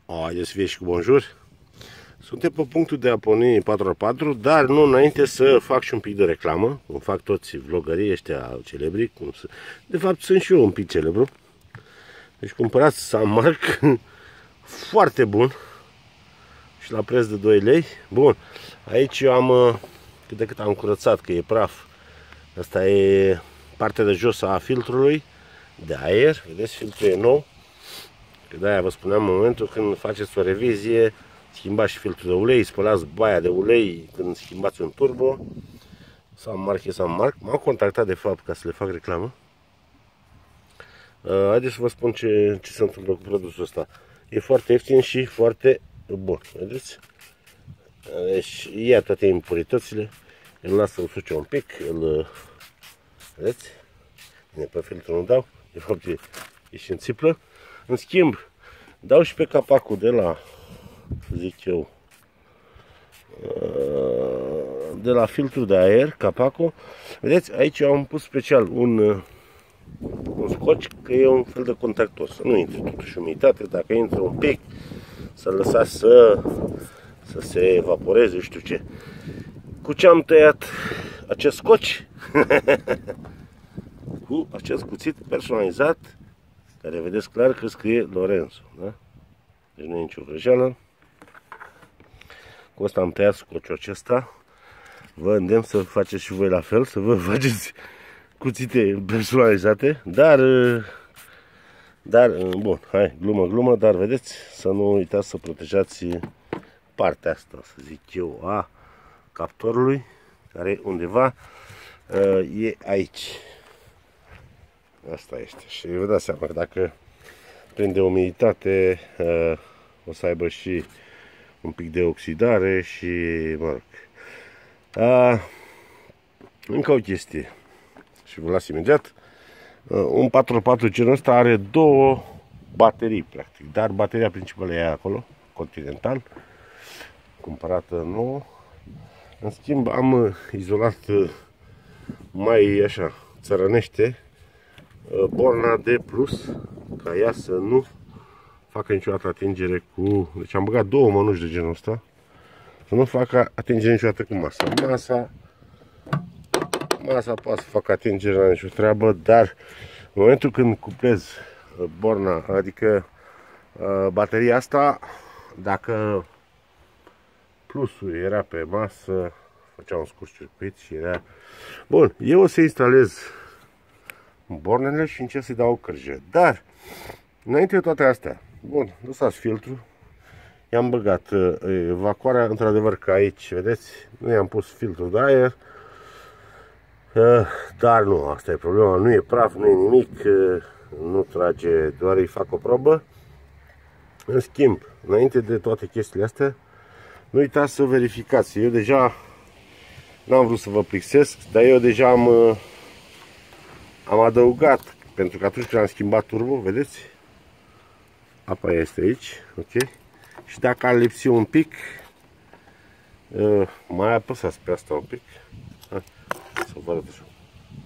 Haideți să fie și cu bonjour. Suntem pe punctul de a porni 4x4, dar nu înainte să fac și un pic de reclamă. Cum fac toți vlogării ăștia celebri. De fapt sunt și eu un pic celebru. Deci cumpărați San Marc, foarte bun. Și la preț de 2 lei. Bun, aici eu am cât de cât am curățat, că e praf. Asta e partea de jos a filtrului de aer. Vedeți, filtrul e nou. De-aia vă spuneam, în momentul când faceți o revizie, schimbați și filtrul de ulei, spălați baia de ulei când schimbați un turbo. San Marc e San Marc. M-au contactat de fapt ca să le fac reclamă. Haideți să vă spun ce se întâmplă cu produsul ăsta. E foarte ieftin și foarte bun. Vedeți? Deci ia toate impuritățile, îl las să usuce un pic, vedeți? Bine, pe filtru nu dau, de fapt e și în țiplă. În schimb, dau și pe capacul de la, zic eu, de la filtrul de aer, capacul. Vedeți, aici am pus special un scoci, că e un fel de contactor, să nu intre totuși umiditate. Dacă intră un pic, să lăsați să se evaporeze, știu ce. Cu ce am tăiat acest scoci? Cu acest cuțit personalizat, care vedeți clar că scrie Lorenzo, da? Deci nu e nicio vrăjeală. Cu asta am tăiat scociul acesta. Vă îndemn să faceți și voi la fel, să vă faceți cuțite personalizate, dar bun, hai, glumă, dar vedeți, să nu uitați să protejați partea asta, să zic eu, a captorului, care undeva e aici. Asta este. Și vă dați seama că dacă prinde umiditate, o să aibă și un pic de oxidare și, mă rog. Încă o chestie. Și vă las imediat. Un 4x4 genul ăsta are două baterii, practic. Dar bateria principală e acolo, Continental, cumpărată nouă. În schimb, am izolat mai așa, țărănește, borna de plus, ca ea să nu facă niciodată atingere cu... Deci am băgat două mănuși de genul ăsta, să nu facă atingere niciodată cu masa. Masa poate să facă atingere la nicio treabă, dar în momentul când cuplez borna, adică bateria asta, dacă plusul era pe masă, făcea un scurt circuit și era... Bun, eu o să instalez bornele și încerc să-i dau o cărjă. Dar, înainte de toate astea, bun, lăsați filtrul. I-am băgat evacuarea, într-adevăr că aici, vedeți, nu i-am pus filtrul de aer. Dar nu, asta e problema, nu e praf, nu e nimic, nu trage, doar îi fac o probă. În schimb, înainte de toate chestiile astea, nu uitați să verificați. Eu deja n-am vrut să vă plictisesc, dar eu deja am adăugat, pentru că atunci când am schimbat turbo, vedeți, apa este aici, ok? Și dacă ar lipsi un pic, mai apăsați pe asta un pic. Să vă arăt așa.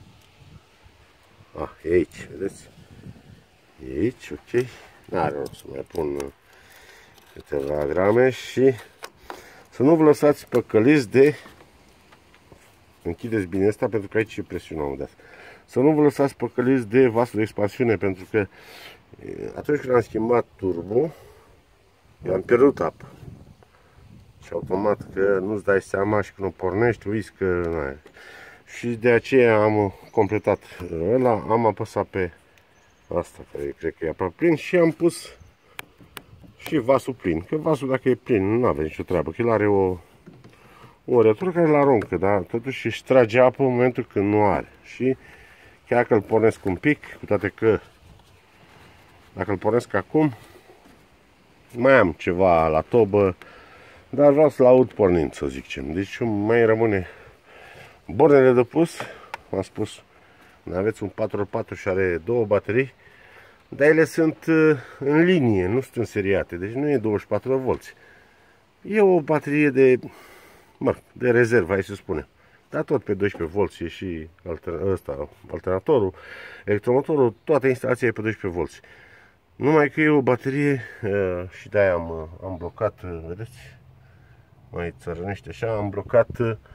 E aici, vedeți? E aici, ok? N-are rost să mai pun câteva grame și să nu vă lăsați păcăliți de... Închideți bine asta pentru că aici e presiunea. Să nu vă lăsați păcăliți de vasul de expansiune, pentru că atunci când am schimbat turbo, eu am pierdut apă. Și automat că nu-ți dai seama și când o pornești, uiți că n-ai. Și de aceea am completat ăla, am apăsat pe asta, care cred că e aproape plin, și am pus și vasul plin. Că vasul, dacă e plin, nu avea nicio treabă, că el are o retură care îl aruncă, dar totuși își trage apă în momentul când nu are. Și chiar că îl pornesc un pic, cu toate că dacă îl pornesc acum, mai am ceva la tobă, dar vreau să-l aud pornind, să zic ce. Deci mai rămâne bornele de pus, am spus, aveți un 4x4 și are două baterii, dar ele sunt în linie, nu sunt înseriate, deci nu e 24 de volți. E o baterie de rezervă, hai să spunem. Dar tot pe 12 volți e și alternatorul, electromotorul, toată instalația e pe 12 volți. Numai că e o baterie și de-aia am blocat, vedeți? Mai țărănește așa, am blocat,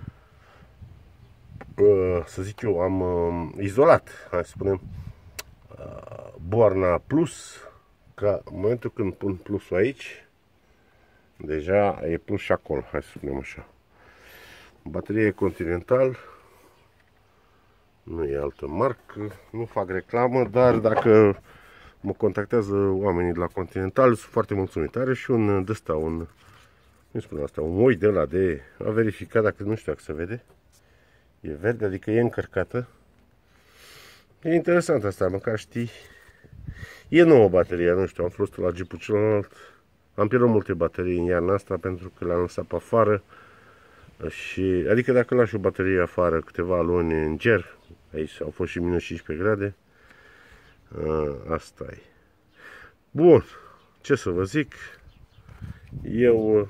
să zic eu, am izolat, hai să spunem, boarna plus, ca în momentul când pun plusul aici, deja e plus și acolo, hai să spunem așa. Baterie Continental, nu e altă marcă, nu fac reclamă, dar dacă mă contactează oamenii de la Continental, sunt foarte mulțumit. Are și un de ăsta, cum spun asta, un oi de ăla de a verifica, dacă nu știu dacă se vede. E verde, adică e încărcată. E interesant asta, măcar știi. E nouă bateria, nu știu, am fost la Jeep-ul celălalt. Am pierdut multe baterii în iarna asta pentru că le-am lăsat pe afară. Și, adică dacă lași o baterie afară câteva luni în ger, aici au fost și minus 15 grade, asta e. Bun, ce să vă zic, eu,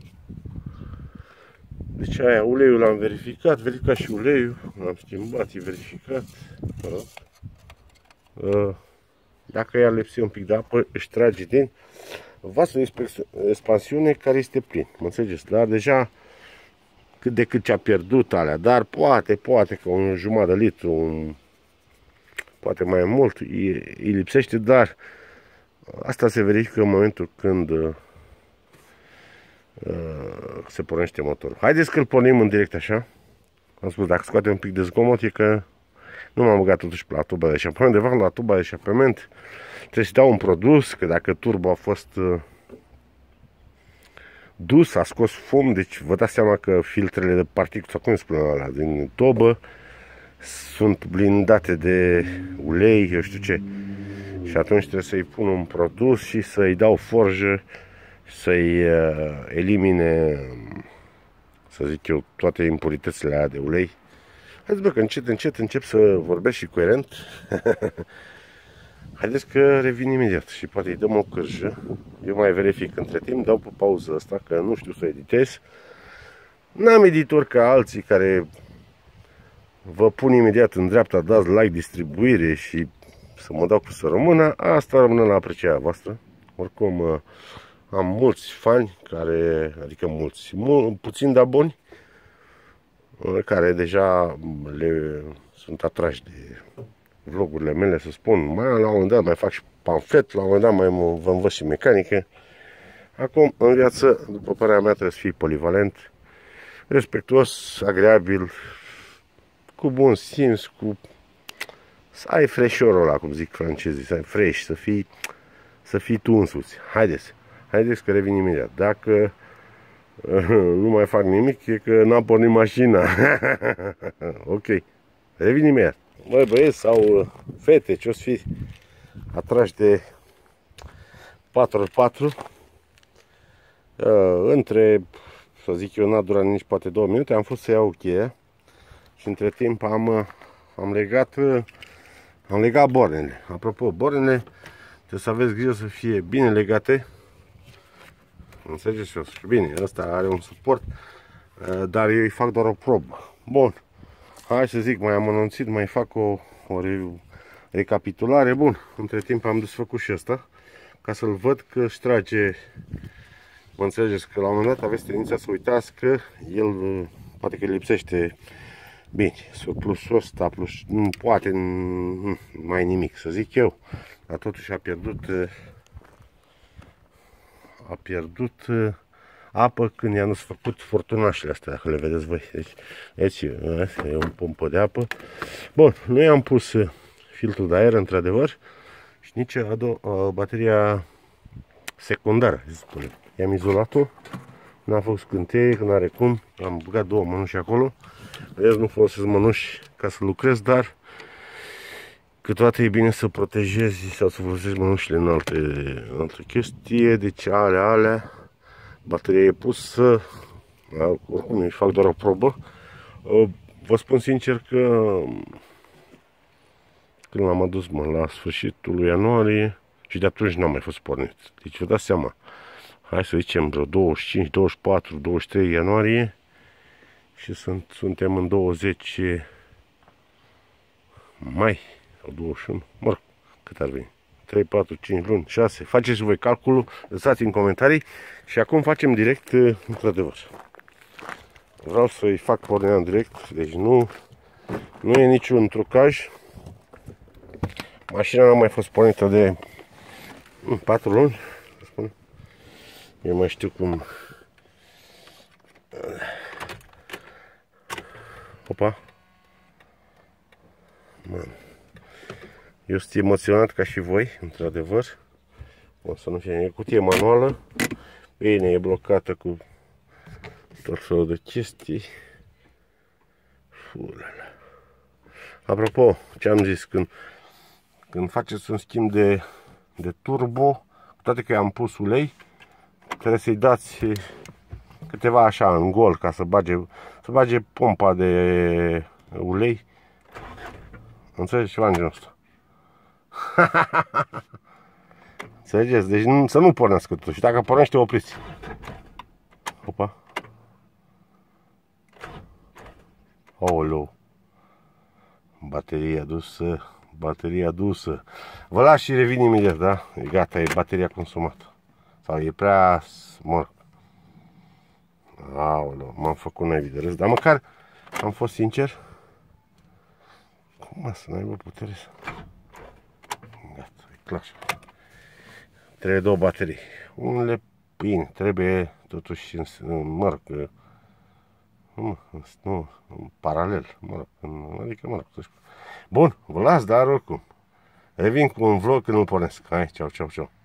deci aia, uleiul l-am verificat și uleiul, l-am schimbat, e verificat. Dacă ea lipsi un pic de apă, își trage din vasul de expansiune care este plin, mă înțelegeți, dar deja cât de cât ce-a pierdut alea, dar poate că un jumătate de litru, poate mai mult, îi lipsește, dar asta se verifică în momentul când se pornește motorul. Haideți că îl pornim în direct așa. Am spus, dacă scoate un pic de zgomot, e că nu m-am băgat totuși la tuba de eșapament. De fapt, la tuba de eșapament trebuie să dau un produs, că dacă turbo a fost dus, a scos fum, deci vă dați seama că filtrele de particule, sau cum spune ăla, din tobă, sunt blindate de ulei, eu știu ce. Și atunci trebuie să-i pun un produs și să-i dau forjă, să-i elimine, să zic eu, toate impuritățile alea de ulei. Haideți bă, că încet încep să vorbesc și coerent. Haideți că revin imediat și poate îi dăm o cârjă. Eu mai verific între timp, dau pe pauză asta, că nu știu să editez. N-am editor ca alții care vă pun imediat în dreapta, dați like, distribuire și să mă dau cu să rămână. Asta rămână la aprecierea voastră. Oricum am mulți fani care, adică puțin de aboni, care deja sunt atrași de vlogurile mele, să spun. La un moment dat mai fac și pamflet, la un moment dat mai vă învăț și mecanică. Acum, în viață, după părerea mea, trebuie să fii polivalent, respectuos, agreabil, cu bun simț, să ai freșorul ăla, cum zic francezii, să ai fresh, să fii tu însuți. Haideți că revin imediat. Dacă nu mai fac nimic, e că n-am pornit mașina. Ok, revin imediat. Băi, băieți sau fete, ce o să fii atrași de 4x4, între, să zic eu, n-a durat nici poate 2 minute, am fost să iau cheia și între timp am legat bornele. Apropo, bornele trebuie să aveți grijă să fie bine legate. Înțelegeți? Bine, ăsta are un suport, dar eu îi fac doar o probă. Bun, hai să zic, mai am anunțit, mai fac o recapitulare. Bun, între timp am desfăcut și ăsta, ca să-l văd că își trage. Mă înțelegeți că la un moment dat aveți tendința să uitați că el poate că lipsește. Bine, surplusul ăsta, plus nu poate mai nimic, să zic eu, dar totuși a pierdut apă când i-am desfăcut furtunașele astea, dacă le vedeți voi. Deci, aici e un pompă de apă. Bun, nu i-am pus filtrul de aer, într-adevăr, și nici bateria secundară, să spunem. I-am izolat-o, n-a fost scânteie, că n-are cum, am băgat 2 mănuși acolo. Vedeți, nu folosesc mănuși ca să lucrez, dar câteodată e bine să protejezi sau să folosești mănușile în altă chestie. Deci alea, bateria e pusă, oricum îi fac doar o probă. Vă spun sincer că când l-am adus la sfârșitul lui ianuarie și de atunci n-am mai fost pornit. Deci vă dați seama, hai să zicem vreo 25, 24, 23 ianuarie și suntem în 20 mai sau 21, mă rog, cât ar veni, 3, 4, 5 luni, 6. Faceți voi calculul, lăsați în comentarii. Și acum facem direct, într-adevăr. Vreau să-i fac pornirea în direct, deci nu e niciun trucaj. Mașina n-a mai fost pornită de 4 luni, să spun. Eu mai știu cum. Opa. Man. Eu sunt emoționat ca și voi, într-adevăr. O să nu fie, e cutie manuală. Bine, e blocată cu tot felul de chestii. Ulala. Apropo, ce am zis, când faceți un schimb de turbo, cu toate că am pus ulei, trebuie să-i dați câteva așa în gol ca să bage pompa de ulei. Înțelegeți ceva în genul ăsta? Înțelegeți? Deci să nu pornească tot. Și dacă pornește, opriți. Opa. Aoleu. Bateria dusă. Bateria dusă. Vă las și revin imediat, da? E gata, e bateria consumată. Sau e prea smart. Aoleu, m-am făcut naibii de râs. Dar măcar am fost sincer. Cum să n-aibă putere să... Gata, e clar. Trebuie 2 baterii. Unele, bine, trebuie totuși mă rog, nu, în paralel, mă rog, adică, mă rog, bun, vă las, dar oricum. Revin cu un vlog când îl pornesc. Hai, ceau, ceau, ceau.